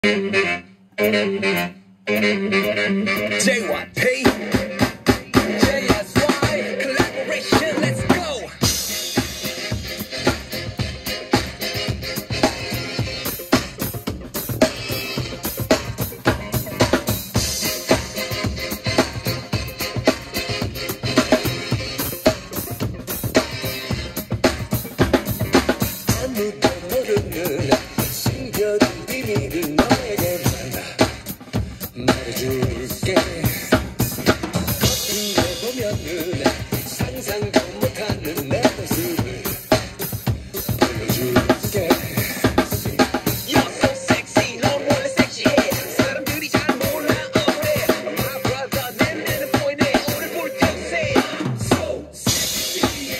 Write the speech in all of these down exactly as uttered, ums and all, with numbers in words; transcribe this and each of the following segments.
제이와이피 제이에스와이 collaboration let's go. 아무도 모르는 숨겨둔 비밀을 너에게만 말해줄게. 겉으로 보면은 상상도 못하는 내 모습을 보여줄게. You're so sexy, 넌 원래 섹시해. 사람들이 잘 몰라 어래. My brother 내내는 보이네. 오늘 볼 틈새. So sexy.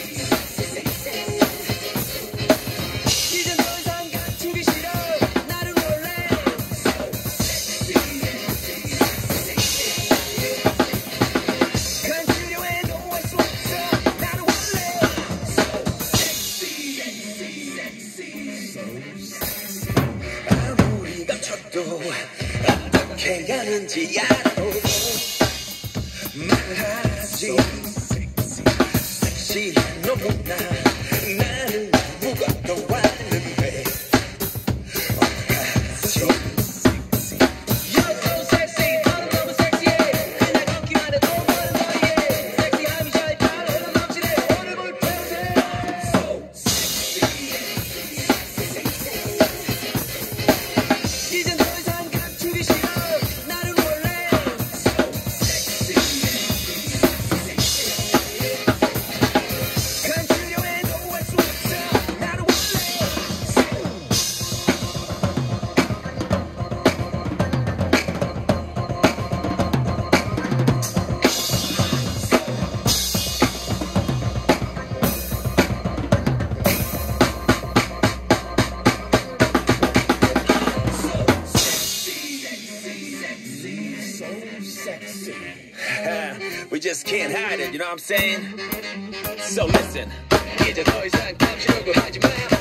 이제 더 이상 감추기 싫어. 나는 원래 so sexy. 감추려 해도 할 수 없어. 나는 원래 아무리 감춰도 어떻게 하는지 알아도 말하지. 섹시한 너무나 나는 무겁도 않은데 어떡하지. You're so sexy, 너는 너무 섹시해. 그냥 걷기만 해도 너는 너희의 섹시함이 잘 흘러 넘치네. 오늘 볼 틈새. So sexy. 이젠 더 이상 감추기 싫어. 나는 원래 so sexy. 감추려 해도 할 수 없어. 나는 원래 sexy. We just can't hide it, you know what I'm saying? So listen, 이제 더 이상 감추려고 하지 마.